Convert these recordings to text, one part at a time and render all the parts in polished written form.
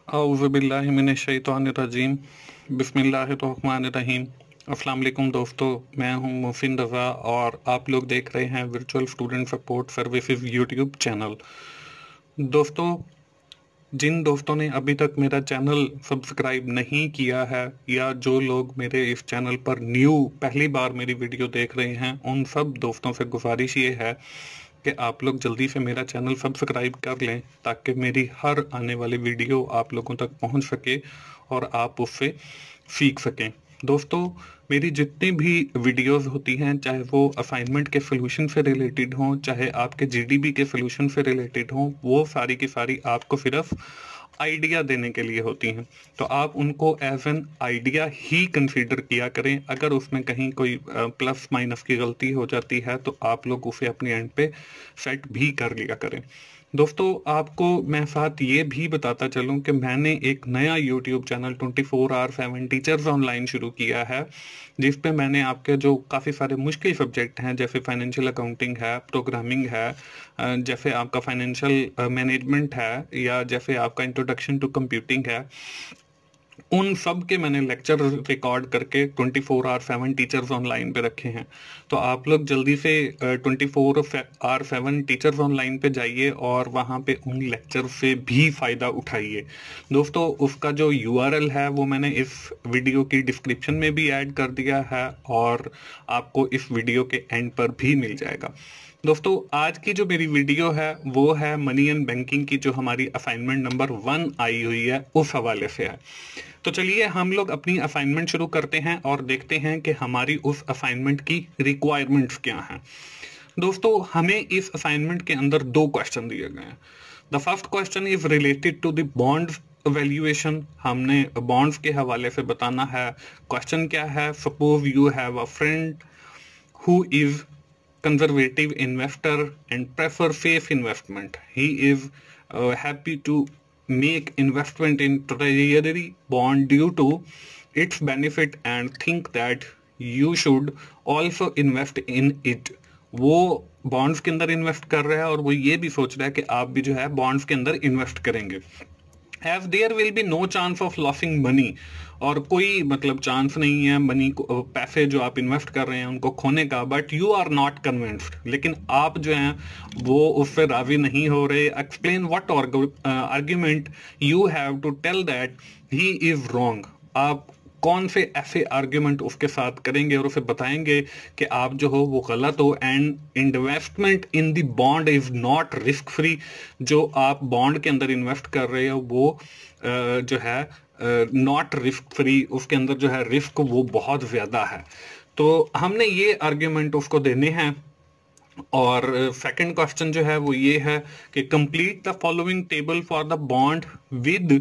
औज़ुबिल्लाहि मिनश्शैतानिर्रजीम बिस्मिल्लाहिर्रहमानिर्रहीम। अस्सलाम वालेकुम दोस्तों, मैं हूं मोहसिन रज़ा और आप लोग देख रहे हैं virtual student support services YouTube channel. दोस्तों, जिन दोस्तों ने अभी तक मेरा चैनल सब्सक्राइब नहीं किया है या जो लोग मेरे इस चैनल पर पहली बार मेरी वीडियो देख रहे हैं, उन सब दोस्तों से गुजारिश ये है कि आप लोग जल्दी से मेरा चैनल सब्सक्राइब कर लें ताकि मेरी हर आने वाली वीडियो आप लोगों तक पहुंच सके और आप उससे सीख सकें। दोस्तों, मेरी जितनी भी वीडियोस होती हैं, चाहे वो असाइनमेंट के सोल्यूशन से रिलेटेड हों, चाहे आपके जीडीबी के सोल्यूशन से रिलेटेड हों, वो सारी की सारी आपको सिर्फ आइडिया देने के लिए होती हैं। तो आप उनको एज एन आइडिया ही कंसीडर किया करें। अगर उसमें कहीं कोई प्लस माइनस की गलती हो जाती है तो आप लोग उसे अपने एंड पे सेट भी कर लिया करें। दोस्तों, आपको मैं साथ ये भी बताता चलूं कि मैंने एक नया यूट्यूब चैनल 24/7 टीचर्स ऑनलाइन शुरू किया है, जिस पे मैंने आपके जो काफ़ी सारे मुश्किल सब्जेक्ट हैं, जैसे फाइनेंशियल अकाउंटिंग है, प्रोग्रामिंग है, जैसे आपका फाइनेंशियल मैनेजमेंट है, या जैसे आपका इंट्रोडक्शन टू कंप्यूटिंग है, उन सब के मैंने लेक्चर रिकॉर्ड करके 24/7 टीचर्स ऑनलाइन पे रखे हैं। तो आप लोग जल्दी से 24/7 टीचर्स ऑनलाइन पे जाइए और वहाँ पे उन लेक्चर से भी फ़ायदा उठाइए। दोस्तों, उसका जो यूआरएल है वो मैंने इस वीडियो की डिस्क्रिप्शन में भी ऐड कर दिया है और आपको इस वीडियो के एंड पर भी मिल जाएगा। दोस्तों, आज की जो मेरी वीडियो है वो है मनी एंड बैंकिंग की, जो हमारी असाइनमेंट नंबर 1 आई हुई है उस हवाले से है। तो चलिए हम लोग अपनी असाइनमेंट शुरू करते हैं और देखते हैं कि हमारी उस असाइनमेंट की रिक्वायरमेंट्स क्या हैं। दोस्तों, हमें इस असाइनमेंट के अंदर 2 क्वेश्चन दिए गए हैं। The first question is related to the bond valuation. हमने बॉन्ड्स के हवाले से बताना है। क्वेश्चन क्या है? Suppose you have a friend who is conservative investor and prefer safe investment. He is happy to make investment in treasury bond due to its benefit and think that you should also invest in it. वो bonds के अंदर invest कर रहा है और वो ये भी सोच रहा है कि आप भी जो है बॉन्ड्स के अंदर इन्वेस्ट करेंगे। As there will be no chance of losing money, और कोई मतलब चांस नहीं है मनी को, पैसे जो आप इन्वेस्ट कर रहे हैं उनको खोने का, but you are not convinced, लेकिन आप जो हैं वो उससे राजी नहीं हो रहे। Explain what argument you have to tell that he is wrong. आप कौन से ऐसे आर्ग्यूमेंट उसके साथ करेंगे और उसे बताएंगे कि आप जो हो वो गलत हो। And investment in the bond is not risk free. जो आप बॉन्ड के अंदर इन्वेस्ट कर रहे हो वो जो है नॉट रिस्क फ्री, उसके अंदर जो है रिस्क वो बहुत ज्यादा है। तो हमने ये आर्ग्यूमेंट उसको देने हैं। और सेकंड क्वेश्चन जो है वो ये है कि complete the following table for the bond with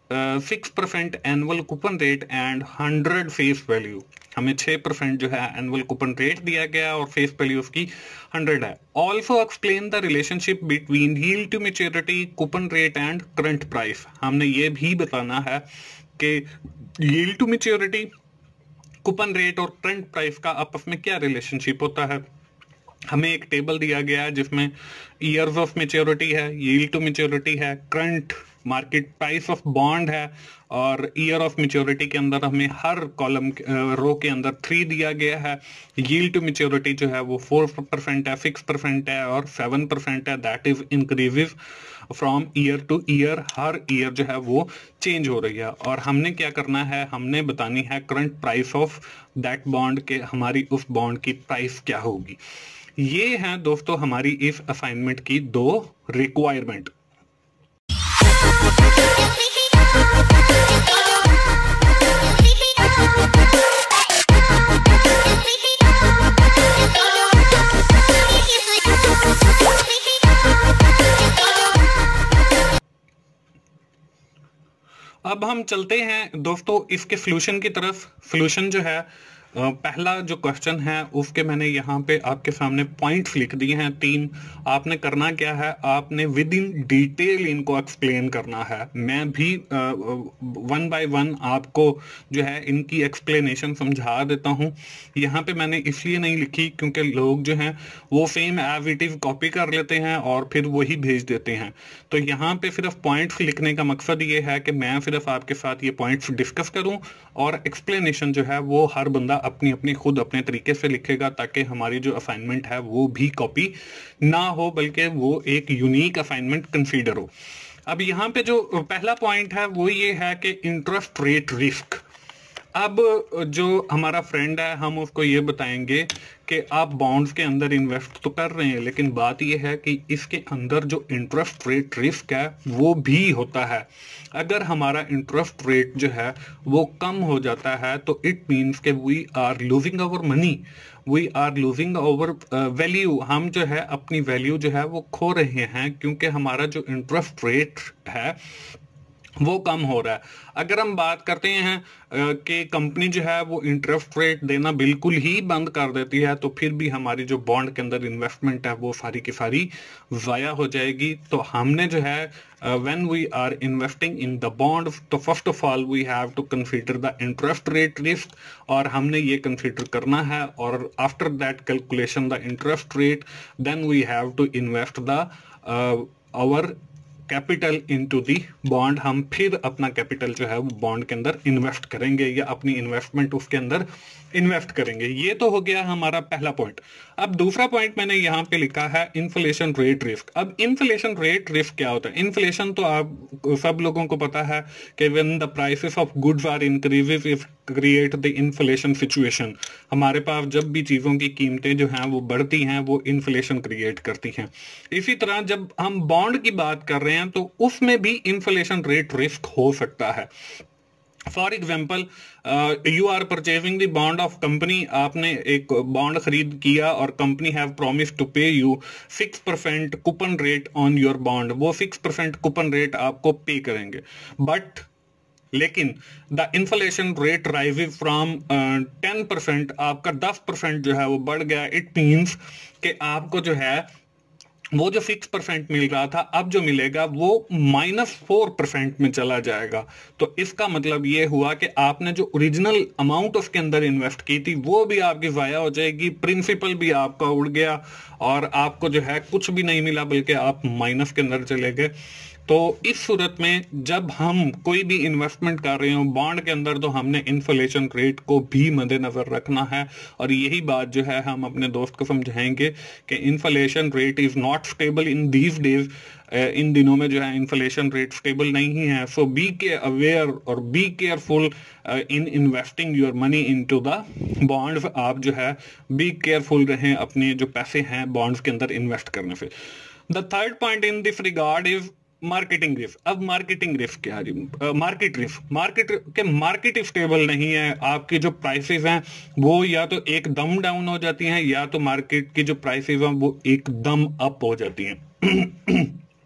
6% annual coupon rate and 100 face value. हमें 6% जो है एनुअल कूपन रेट दिया गया और फेस वैल्यू उसकी 100 है। Also explain the relationship between yield to maturity, coupon rate and current price. हमने ये भी बताना है कि yield to maturity, coupon rate और करंट प्राइस का आपस में क्या रिलेशनशिप होता है। हमें एक टेबल दिया गया है जिसमें ईयर्स ऑफ मैच्योरिटी है, यील्ड टू मैच्योरिटी है, current market price of bond है, और ईयर ऑफ मैच्योरिटी के अंदर हमें हर कॉलम रो के अंदर 3 दिया गया है। यील्ड टू मैच्योरिटी जो है वो 4% है, 6% है और 7% है। That is increases from year to year. हर ईयर जो है वो चेंज हो रही है। और हमने क्या करना है, हमने बतानी है current price of that bond के, हमारी उस बॉन्ड की प्राइस क्या होगी। ये हैं दोस्तों हमारी इस असाइनमेंट की 2 रिक्वायरमेंट। अब हम चलते हैं दोस्तों इसके सोल्यूशन की तरफ। सोल्यूशन जो है पहला जो क्वेश्चन है उसके मैंने यहाँ पे आपके सामने पॉइंट्स लिख दिए हैं 3। आपने करना क्या है, आपने विद इन डिटेल इनको एक्सप्लेन करना है। मैं भी 1 बाय 1 आपको जो है इनकी एक्सप्लेनेशन समझा देता हूँ। यहाँ पे मैंने इसलिए नहीं लिखी क्योंकि लोग जो हैं वो same as it is copy कर लेते हैं और फिर वही भेज देते हैं। तो यहाँ पे सिर्फ पॉइंट्स लिखने का मकसद ये है कि मैं सिर्फ आपके साथ ये पॉइंट्स डिस्कस करूं और एक्सप्लेनेशन जो है वो हर बंदा अपनी अपनी खुद अपने तरीके से लिखेगा, ताकि हमारी जो असाइनमेंट है वो भी कॉपी ना हो बल्कि वो एक यूनिक असाइनमेंट कंसीडर हो। अब यहाँ पे जो पहला पॉइंट है वो ये है कि इंटरेस्ट रेट रिस्क। अब जो हमारा फ्रेंड है हम उसको ये बताएंगे कि आप बॉन्ड्स के अंदर इन्वेस्ट तो कर रहे हैं, लेकिन बात ये है कि इसके अंदर जो इंटरेस्ट रेट रिस्क है वो भी होता है। अगर हमारा इंटरेस्ट रेट जो है वो कम हो जाता है तो इट मीन्स कि we are losing our money, we are losing our value. हम जो है अपनी वैल्यू जो है वो खो रहे हैं क्योंकि हमारा जो इंटरेस्ट रेट है वो कम हो रहा है। अगर हम बात करते हैं कि कंपनी जो है वो इंटरेस्ट रेट देना बिल्कुल ही बंद कर देती है तो फिर भी हमारी जो बॉन्ड के अंदर इन्वेस्टमेंट है वो सारी की सारी वाया हो जाएगी। तो हमने जो है when we are investing in the bond तो first of all we have to consider the interest rate risk, और हमने ये कंसीडर करना है। और after that calculation the interest rate then we have to invest the our capital into the bond. हम फिर अपना कैपिटल जो है वो बॉन्ड के अंदर इन्वेस्ट करेंगे या अपनी इन्वेस्टमेंट उसके अंदर इन्वेस्ट करेंगे। ये तो हो गया हमारा पहला पॉइंट। अब दूसरा पॉइंट मैंने यहाँ पे लिखा है इन्फ्लेशन रेट रिस्क। अब इन्फ्लेशन रेट रिस्क क्या होता है? इन्फ्लेशन तो आप सब लोगों को पता है कि when the prices of goods are increases it create the inflation situation. हमारे पास जब भी चीजों की कीमतें जो हैं वो बढ़ती हैं वो इन्फ्लेशन क्रिएट करती हैं। इसी तरह जब हम बॉन्ड की बात कर रहे हैं तो उसमें भी इन्फ्लेशन रेट रिस्क हो सकता है। For example you are purchasing the bond of company. आपने एक बॉन्ड खरीद किया और company have promise to pay you 6% coupon rate on your bond. वो 6% कूपन रेट आपको पे करेंगे, बट लेकिन the inflation rate raises from 10%, आपका 10% जो है वो बढ़ गया। इट मीन्स कि आपको जो है वो जो 6% मिल रहा था अब जो मिलेगा वो -4% में चला जाएगा। तो इसका मतलब ये हुआ कि आपने जो ओरिजिनल अमाउंट उसके अंदर इन्वेस्ट की थी वो भी आपकी वाया हो जाएगी, प्रिंसिपल भी आपका उड़ गया और आपको जो है कुछ भी नहीं मिला बल्कि आप माइनस के अंदर चले गए। तो इस सूरत में जब हम कोई भी इन्वेस्टमेंट कर रहे हो बॉन्ड के अंदर तो हमने इन्फ्लेशन रेट को भी मद्देनजर रखना है। और यही बात जो है हम अपने दोस्त को समझाएंगे कि inflation rate is not stable in these days. इन दिनों में जो है इन्फ्लेशन रेट स्टेबल नहीं है। सो बी के अवेयर और be careful in investing your money into the bonds. आप जो है बी केयरफुल रहें अपने जो पैसे हैं बॉन्ड्स के अंदर इन्वेस्ट करने से। The third point in this regard is marketing risk. अब मार्केटिंग रिस्क क्या है? Market risk. मार्केट स्टेबल नहीं है। आपकी जो प्राइसेस हैं वो या तो एकदम डाउन हो जाती हैं या तो मार्केट की जो प्राइसेस हैं वो एकदम अप हो जाती हैं।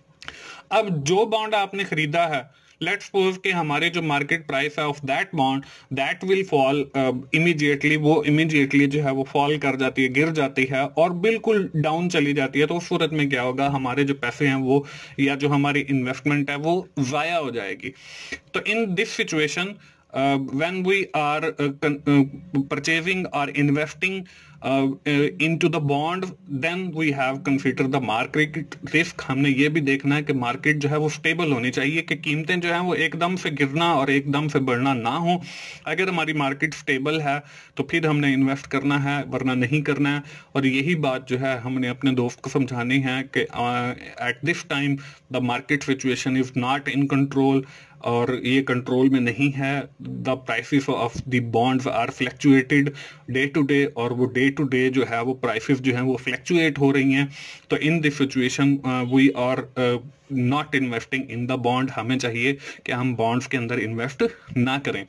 अब जो बॉन्ड आपने खरीदा है, लेट्स सपोज कि हमारे जो मार्केट प्राइस है of that bond that will fall immediately. वो इमीडिएटली जो है वो फॉल कर जाती है, गिर जाती है और बिल्कुल डाउन चली जाती है। तो उस सूरत में क्या होगा, हमारे जो पैसे हैं वो या जो हमारी इन्वेस्टमेंट है वो जाया हो जाएगी। तो in this situation when we are purchasing or investing into the bond, then we have consider the market risk। हमने ये भी देखना है कि मार्केट जो है वो स्टेबल होनी चाहिए, कि कीमतें जो है वो एकदम से गिरना और एकदम से बढ़ना ना हो। अगर हमारी मार्केट स्टेबल है तो फिर हमने इन्वेस्ट करना है, वरना नहीं करना है। और यही बात जो है हमने अपने दोस्त को समझानी है कि at this time the market situation is not in control, और ये कंट्रोल में नहीं है। The prices of the bonds are fluctuated day to day, और वो डे टू डे जो है वो प्राइसेस जो हैं वो फ्लक्चुएट हो रही हैं। तो in this situation we are not investing in the bond. हमें चाहिए कि हम बॉन्ड्स के अंदर इन्वेस्ट ना करें।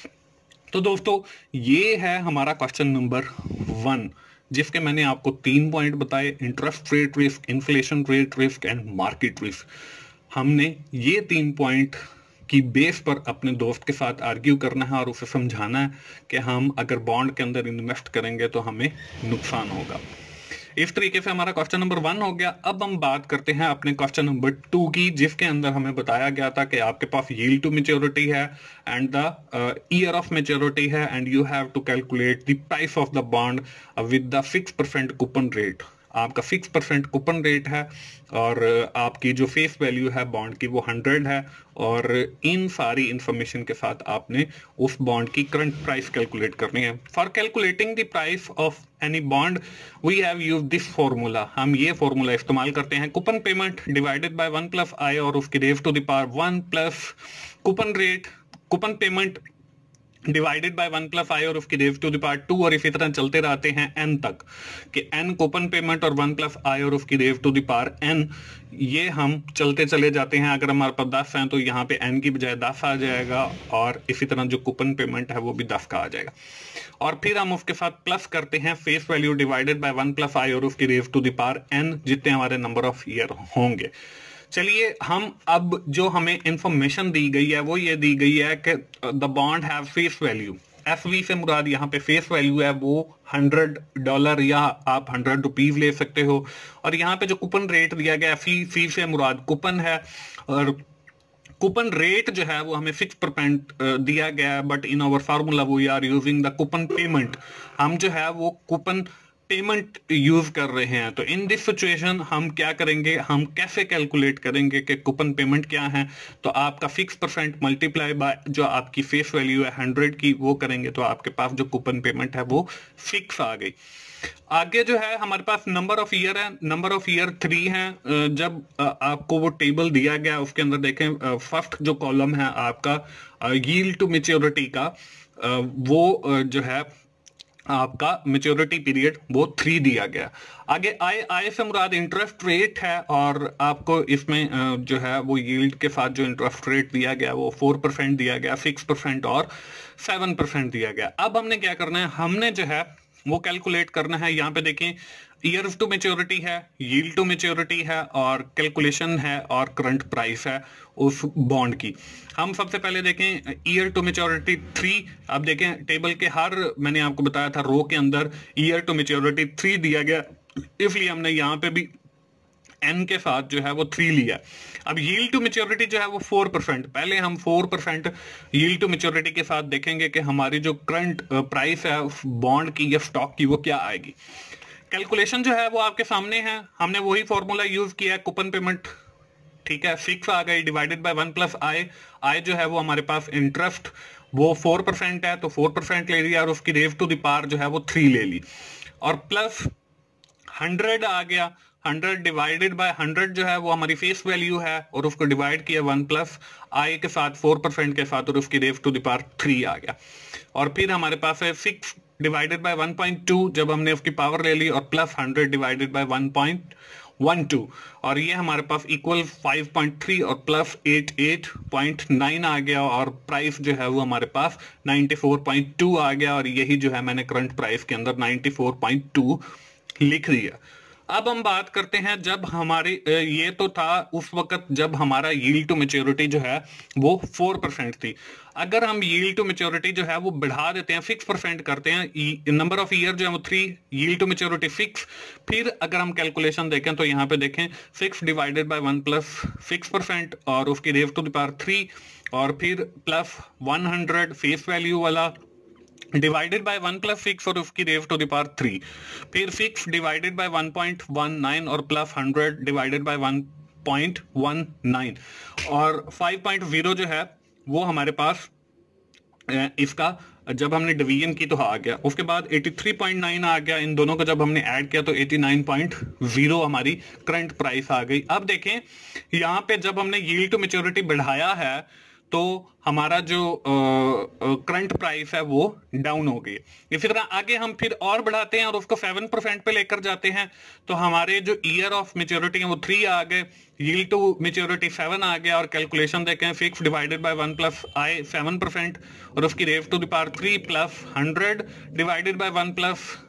तो दोस्तों ये है हमारा क्वेश्चन नंबर 1, जिसके मैंने आपको 3 पॉइंट बताए: interest rate risk, inflation rate risk and market risk. हमने ये 3 पॉइंट की बेस पर अपने दोस्त के साथ आर्ग्यू करना है और उसे समझाना है कि हम अगर बॉन्ड के अंदर इन्वेस्ट करेंगे तो हमें नुकसान होगा। इस तरीके से हमारा क्वेश्चन नंबर 1 हो गया। अब हम बात करते हैं अपने क्वेश्चन नंबर 2 की, जिसके अंदर हमें बताया गया था कि आपके पास यील्ड टू मैच्योरिटी है and the year of maturity है and you have to calculate the price of the bond with the 6% coupon rate. आपका 6% कूपन रेट है और आपकी जो फेस वैल्यू है बॉन्ड की वो 100 है, और इन सारी इंफॉर्मेशन के साथ आपने उस बॉन्ड की करंट प्राइस कैलकुलेट करनी है। For calculating the price of any bond we have used this formula. हम ये फॉर्मूला इस्तेमाल करते हैं, coupon payment divided by 1 plus i और उसकी raise to the power 1 plus coupon rate, coupon payment divided by 1 plus i और उसकी raise to the power 2, और इसी तरह चलते रहते हैं n तक कि n कूपन पेमेंट और 1 प्लस आई और उसकी raise to the power n, ये हम चलते चले जाते हैं। अगर हमारे पास 10 हैं तो यहाँ पे n की बजाय 10 आ जाएगा, और इसी तरह जो कूपन पेमेंट है वो भी 10 का आ जाएगा, और फिर हम उसके साथ प्लस करते हैं face value divided by 1 plus i और उसकी raise to the power n, जितने हमारे नंबर ऑफ ईयर होंगे। चलिए हम अब जो हमें इंफॉर्मेशन दी गई है वो ये दी गई है कि the bond have face value, FV से मुराद यहाँ पे फेस वैल्यू है वो $100 या आप 100 रुपीज ले सकते हो, और यहाँ पे जो कूपन रेट दिया गया फी से मुराद कूपन है, और कूपन रेट जो है वो हमें 6% दिया गया है, but in our formula we are using the coupon payment. हम जो है वो कूपन पेमेंट यूज कर रहे हैं। तो इन दिस सिचुएशन हम क्या करेंगे, हम कैसे कैलकुलेट करेंगे कि कूपन पेमेंट क्या है, तो आपका 6% मल्टीप्लाई बाय जो आपकी फेस वैल्यू है 100 की वो करेंगे तो आपके पास जो कूपन पेमेंट है वो फिक्स आ गई। आगे जो है हमारे पास नंबर ऑफ ईयर है, नंबर ऑफ ईयर 3 है। जब आपको वो टेबल दिया गया उसके अंदर देखें फर्स्ट जो कॉलम है आपका यील्ड टू मैच्योरिटी का, वो जो है आपका मैच्योरिटी पीरियड वो 3 दिया गया। आगे आय से मुराद इंटरेस्ट रेट है, और आपको इसमें जो है वो यील्ड के साथ जो इंटरेस्ट रेट दिया गया वो 4% दिया गया, 6% और 7% दिया गया। अब हमने क्या करना है, हमने जो है वो कैलकुलेट करना है। यहाँ पे देखें ईयर्स टू मैच्योरिटी है, यील्ड टू मैच्योरिटी है, और कैलकुलेशन है और करंट प्राइस है उस बॉन्ड की। हम सबसे पहले देखें ईयर टू मैच्योरिटी 3। अब देखें टेबल के हर, मैंने आपको बताया था रो के अंदर ईयर टू मैच्योरिटी 3 दिया गया, इसलिए हमने यहाँ पे भी n के साथ जो है वो 3 लिया। अब यील्ड टू मैच्योरिटी जो है वो 4%, पहले हम 4% यील्ड टू मैच्योरिटी के साथ देखेंगे कि हमारी जो करंट प्राइस है बॉन्ड की या स्टॉक की वो क्या आएगी। कैलकुलेशन जो है वो आपके सामने है, हमने वही फॉर्मूला यूज किया है, कूपन पेमेंट ठीक है फिक्स आ गई डिवाइडेड बाय 1 प्लस आई जो है वो हमारे पास इंटरेस्ट वो 4% है तो 4% ले लिया, और उसकी रेज टू द पावर जो है वो 3 ले ली, और प्लस 100 आ गया। 100 डिवाइडेड बाय 100 जो है वो हमारी फेस वैल्यू है, और उसको डिवाइड किया 1 प्लस आई के साथ 4% के साथ, और उसकी रेज टू द पावर 3 आ गया। और फिर हमारे पास है 6 डिवाइडेड बाय 1.2 जब हमने उसकी पावर ले ली, और प्लस 100 डिवाइडेड बाय 1.12, और ये हमारे पास इक्वल 5.3 और प्लस 88.9 आ गया, और प्राइस जो है वो हमारे पास 94.2 आ गया, और यही जो है मैंने करंट प्राइस के अंदर 94.2 लिख दिया। अब हम बात करते हैं जब हमारी ये तो था उस वक्त जब हमारा यील्ड टू मैच्योरिटी जो है वो 4% थी। अगर हम यील्ड टू मैच्योरिटी जो है वो बढ़ा देते हैं 6% करते हैं, नंबर ऑफ ईयर जो है वो 3, यील्ड टू मैच्योरिटी 6, फिर अगर हम कैलकुलेशन देखें तो यहाँ पे देखें 6 डिवाइडेड बाय 1 प्लस 6% और उसकी रेज टू द पावर 3, और फिर प्लस 100 फेस वैल्यू वाला डिवाइडेड बाय 1 प्लस 6 और उसकी रेज टू द पावर 3, फिर 6 डिवाइडेड बाय 1.19 और प्लस 100 डिवाइडेड बाय 1.19, और 5.0 जो है वो हमारे पास इसका जब हमने डिवीजन की तो आ गया। उसके बाद 83.9 आ गया, इन दोनों को जब हमने ऐड किया तो 89.0 हमारी करंट प्राइस आ गई। अब देखें यहाँ पे जब हमने यील्ड टू मैच्योरिटी बढ़ाया है तो हमारा जो करंट प्राइस है वो डाउन हो गई। इसी तरह आगे हम फिर और बढ़ाते हैं और उसको 7% पे लेकर जाते हैं, तो हमारे जो ईयर ऑफ मैच्योरिटी है वो 3 आ गए, यील्ड टू मैच्योरिटी 7 आ गया, और कैलकुलेशन देखें 6 डिवाइडेड बाय 1 प्लस आई 7% और उसकी raise to the power 3 plus 100 divided by 1 plus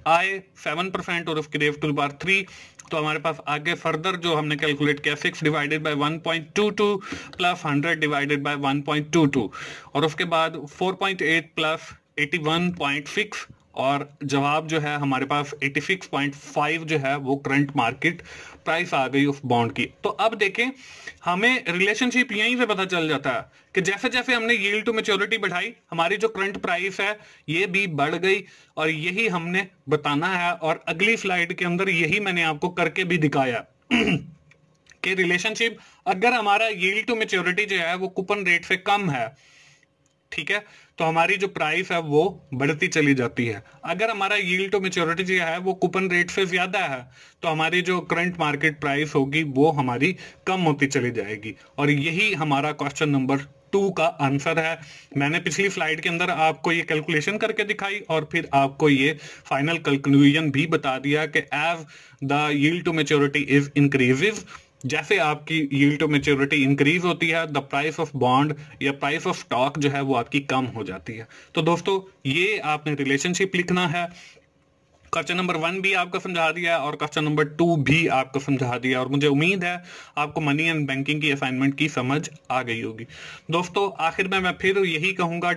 i 7% और उसकी रेज टू द पावर 3, तो हमारे पास आगे फर्दर जो हमने कैलकुलेट किया 6 divided by 1.22 plus 100 divided by 1.22 और उसके बाद 4.8 प्लस 81.6 और जवाब जो है हमारे पास 86.5 जो है वो करंट मार्केट प्राइस आ गई उस बॉन्ड की। तो अब देखें, हमें रिलेशनशिप यहीं से पता चल जाता है कि जैसे जैसे हमने यील्ड टू मैच्योरिटी बढ़ाई, हमारी जो करंट प्राइस है ये भी बढ़ गई और यही हमने बताना है और अगली स्लाइड के अंदर यही मैंने आपको करके भी दिखाया कि रिलेशनशिप अगर हमारा यील्ड टू मैच्योरिटी जो है वो कूपन रेट से कम है, ठीक है, तो हमारी जो प्राइस है वो बढ़ती चली जाती है। अगर हमारा यील्ड टू मैच्योरिटी जो है वो कूपन रेट से ज्यादा है तो हमारी जो करंट मार्केट प्राइस होगी वो हमारी कम होती चली जाएगी और यही हमारा क्वेश्चन नंबर 2 का आंसर है। मैंने पिछली स्लाइड के अंदर आपको ये कैलकुलेशन करके दिखाई और फिर आपको ये फाइनल कंक्लूजन भी बता दिया कि as the yield to maturity is increases, जैसे आपकी यील्ड टू मैच्योरिटी इंक्रीज होती है द प्राइस ऑफ बॉन्ड या प्राइस ऑफ स्टॉक जो है वो आपकी कम हो जाती है। तो दोस्तों ये आपने रिलेशनशिप लिखना है। क्वेश्चन नंबर 1 भी आपको समझा दिया और क्वेश्चन नंबर 2 भी आपको समझा दिया और मुझे उम्मीद है आपको मनी एंड बैंकिंग की असाइनमेंट की समझ आ गई होगी। दोस्तों आखिर में मैं फिर यही कहूंगा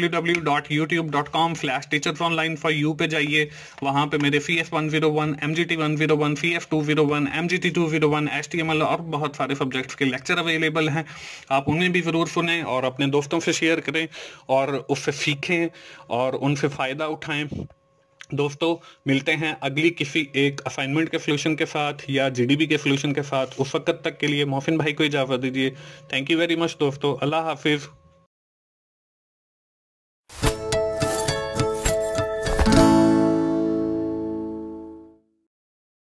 www.youtube.com/teachersonline4u पे जाइए, वहां पे मेरे CS101, MGT101, CS201, MGT201, HTML और बहुत सारे सब्जेक्ट्स के लेक्चर अवेलेबल हैं, आप उन्हें भी जरूर सुनें और अपने दोस्तों से शेयर करें और उससे सीखें और उनसे फायदा उठाएं। दोस्तों मिलते हैं अगली किसी एक असाइनमेंट के सॉल्यूशन के साथ या जीडीपी के सॉल्यूशन के साथ। उस वक्त तक के लिए मोहसिन भाई को इजाजत दीजिए। थैंक यू वेरी मच दोस्तों, अल्लाह हाफिज।